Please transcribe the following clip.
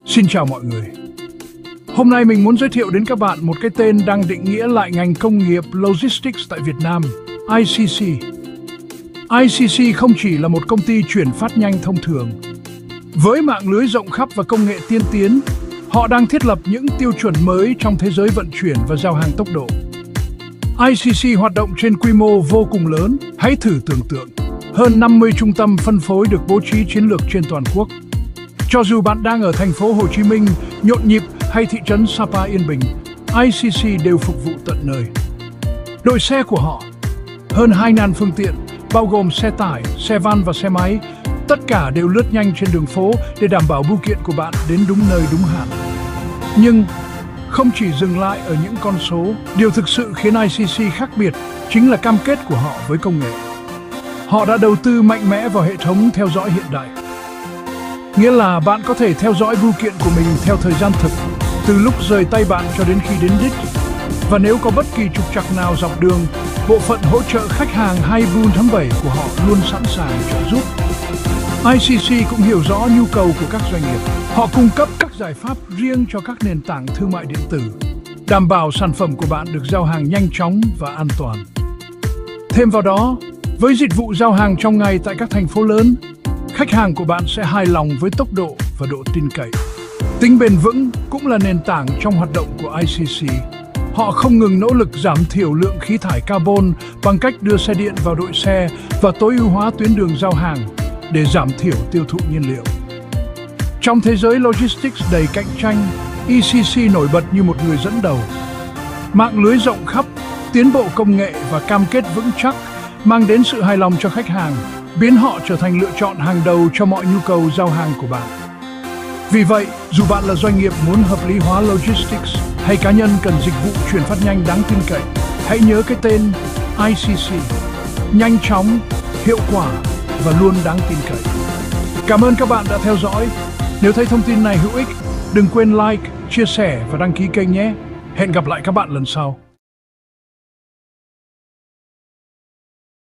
Xin chào mọi người. Hôm nay mình muốn giới thiệu đến các bạn một cái tên đang định nghĩa lại ngành công nghiệp Logistics tại Việt Nam, ICC. ICC không chỉ là một công ty chuyển phát nhanh thông thường. Với mạng lưới rộng khắp và công nghệ tiên tiến, họ đang thiết lập những tiêu chuẩn mới trong thế giới vận chuyển và giao hàng tốc độ. ICC hoạt động trên quy mô vô cùng lớn. Hãy thử tưởng tượng, hơn 50 trung tâm phân phối được bố trí chiến lược trên toàn quốc. Cho dù bạn đang ở thành phố Hồ Chí Minh, nhộn nhịp hay thị trấn Sapa yên bình, ICC đều phục vụ tận nơi. Đội xe của họ, hơn 2.000 phương tiện, bao gồm xe tải, xe van và xe máy, tất cả đều lướt nhanh trên đường phố để đảm bảo bưu kiện của bạn đến đúng nơi đúng hạn. Nhưng không chỉ dừng lại ở những con số, điều thực sự khiến ICC khác biệt chính là cam kết của họ với công nghệ. Họ đã đầu tư mạnh mẽ vào hệ thống theo dõi hiện đại. Nghĩa là bạn có thể theo dõi bưu kiện của mình theo thời gian thực, từ lúc rời tay bạn cho đến khi đến đích. Và nếu có bất kỳ trục trặc nào dọc đường, bộ phận hỗ trợ khách hàng 24/7 của họ luôn sẵn sàng trợ giúp. ICC cũng hiểu rõ nhu cầu của các doanh nghiệp. Họ cung cấp các giải pháp riêng cho các nền tảng thương mại điện tử, đảm bảo sản phẩm của bạn được giao hàng nhanh chóng và an toàn. Thêm vào đó, với dịch vụ giao hàng trong ngày tại các thành phố lớn, khách hàng của bạn sẽ hài lòng với tốc độ và độ tin cậy. Tính bền vững cũng là nền tảng trong hoạt động của ICC. Họ không ngừng nỗ lực giảm thiểu lượng khí thải carbon bằng cách đưa xe điện vào đội xe và tối ưu hóa tuyến đường giao hàng để giảm thiểu tiêu thụ nhiên liệu. Trong thế giới logistics đầy cạnh tranh, ICC nổi bật như một người dẫn đầu. Mạng lưới rộng khắp, tiến bộ công nghệ và cam kết vững chắc mang đến sự hài lòng cho khách hàng, biến họ trở thành lựa chọn hàng đầu cho mọi nhu cầu giao hàng của bạn. Vì vậy, dù bạn là doanh nghiệp muốn hợp lý hóa logistics hay cá nhân cần dịch vụ chuyển phát nhanh đáng tin cậy, hãy nhớ cái tên ICC. Nhanh chóng, hiệu quả và luôn đáng tin cậy. Cảm ơn các bạn đã theo dõi. Nếu thấy thông tin này hữu ích, đừng quên like, chia sẻ và đăng ký kênh nhé. Hẹn gặp lại các bạn lần sau.